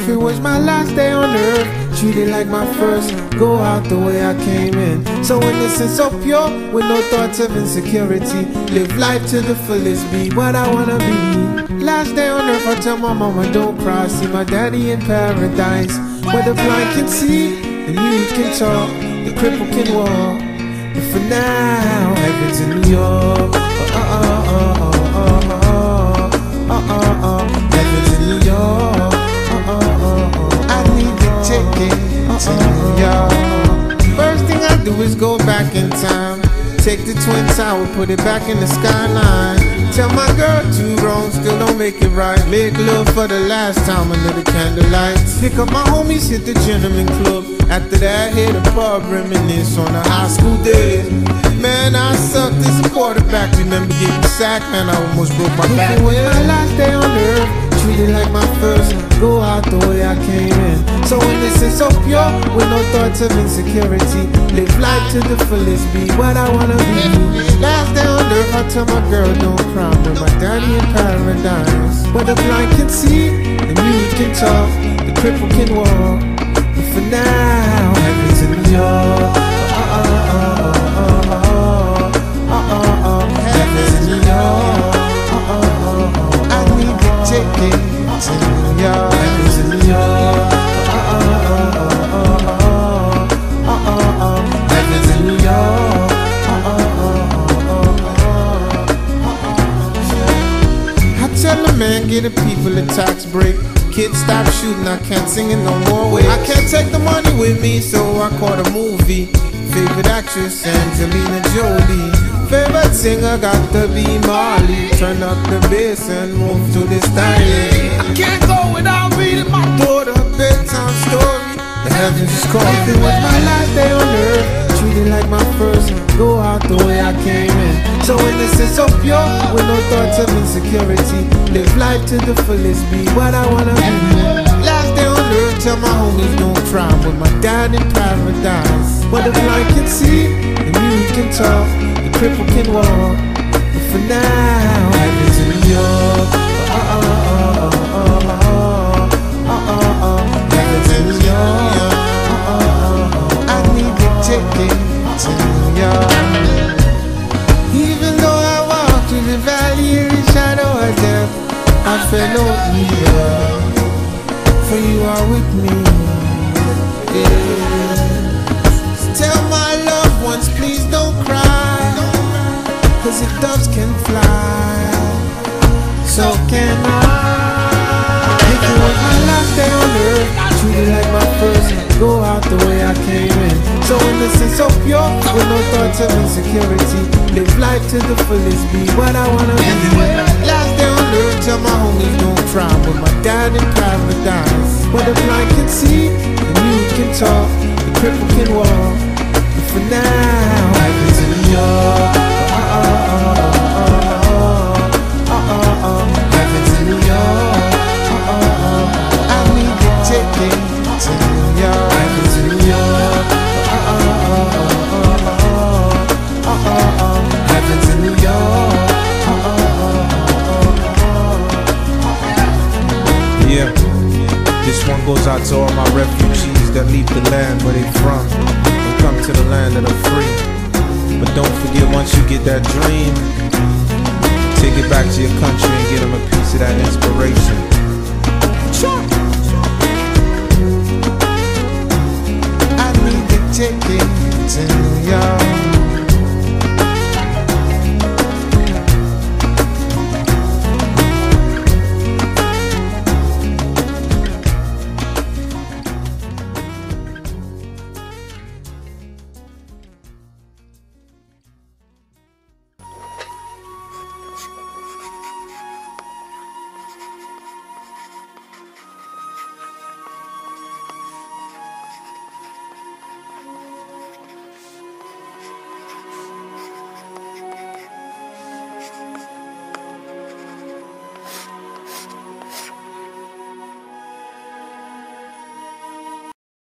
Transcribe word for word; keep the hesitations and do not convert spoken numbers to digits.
If it was my last day on earth, treat it like my first, go out the way I came in. So innocent, so pure, with no thoughts of insecurity. Live life to the fullest, be what I wanna be. Last day on earth, I tell my mama don't cry. See my daddy in paradise, where the blind can see, the mute can talk, the cripple can walk. But for now, heaven's in New York. Oh, oh, oh, oh, oh, oh, oh, oh, oh, oh. Heaven's in New York. Oh, oh, oh, oh. I need to check it to New York. First thing I do is go back in time. Take the Twin Tower, put it back in the skyline. Tell my girl two wrongs still don't make it right. Make love for the last time under the candlelight. Pick up my homies, hit the gentleman club. After that, hit a pub, reminisce on the high school days. Man, I sucked as a quarterback. Remember getting sacked, man, I almost broke my back. It was my last day on earth, treated like my first, go out the way I came in. So innocent, so pure, with no thoughts of insecurity. Live life to the fullest, be what I wanna be. Last day on earth, I tell my girl don't cry, with my daddy in paradise. Where the blind can see, the mute can talk, the cripple can walk. But for now, heaven's in New York. Oh, oh, oh, oh, oh, oh, oh, oh. Heaven's in New York. Oh, oh, oh, oh. I need to take it to New York. Heaven's in New York. Oh, oh, oh, oh, oh, oh, oh, oh. Heaven's in New York. Oh, oh, oh, oh, oh, oh. I tell a man, get the people a tax break. Kids stop shooting, I can't sing it no more way. I can't take the money with me, so I caught a movie. Favorite actress, Angelina Jolie. Favorite singer, got to be Marley. Turn up the bass and move to this thing. I can't go without reading my daughter a bedtime story. The heavens is calling. It was my last day on earth, treated like my first, go out the way I came in. So innocent, so pure, with no thoughts of insecurity. Live life to the fullest, be what I wanna be. Last day on earth, tell my homies don't cry, with my dad in paradise. Where the blind can see, the mute can talk, the cripple can walk. But for now, heaven's in New York. Oh, oh, oh, oh, oh, oh, oh, oh. Heaven's in New York. Oh, oh, oh, oh. I need to take it to New York. Even though I walk through the valley of the shadow of death, I feel no fear, for you are with me. Yeah. Tell my loved ones, please don't cry, cause if doves can fly, so can I. If it was my last day on earth, treated like my first, go out the way I came in. So innocent, so pure, with no thoughts of insecurity. Live life to the fullest, be what I wanna be. Last day on earth, tell my homies don't cry, with my dad in paradise. Where the blind can see, the mute can talk, the cripple can walk. But for now, heaven's in New York. Oh, oh, oh, oh, oh, oh, oh, oh. Heaven's in New York. Oh, oh, oh. I need to take it to New York. Heaven's in New York. Oh, oh, oh, oh, oh, oh, oh, oh. Heaven's in New York. Oh, oh, oh, oh, oh. Yeah, this one goes out to all my refugees that leave the land where they from and come to the land of the free. But don't forget, once you get that dream, take it back to your country and get them a piece of that inspiration.